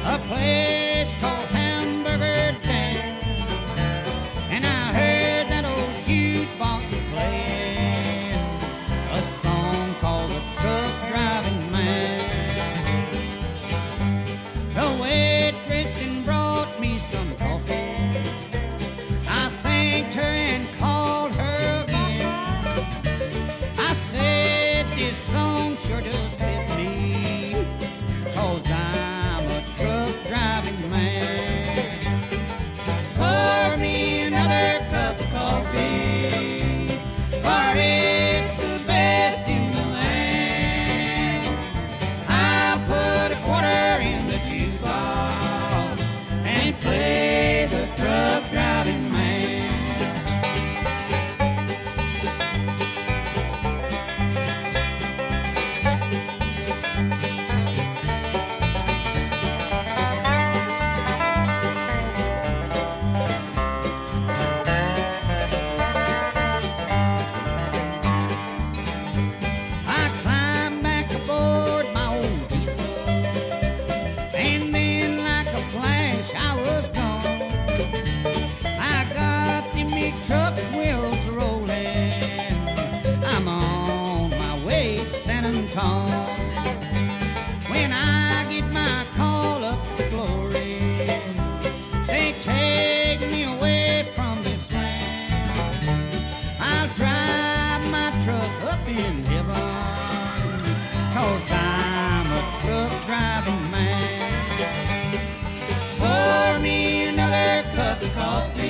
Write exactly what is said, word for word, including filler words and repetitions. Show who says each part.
Speaker 1: a place called Hamburger Dan, and I heard that old jukebox playing a song called The Truck Driving Man. The waitress then brought me some coffee. I thanked her and called her again. I said, this song sure does fit me, 'cause I'm a truck driving man. Pour me another cup of coffee, for it's the best in the land. I'll put a quarter in the jukebox and play the truck driving man. I climbed back aboard my old diesel, and then like a flash I was gone. I got the big truck wheels rolling, I'm on my way to San Antonio. When I get my call up to glory, they take me away from this land. I'll drive my truck up in heaven, 'cause I'm a truck driving man. Pour me another cup of coffee,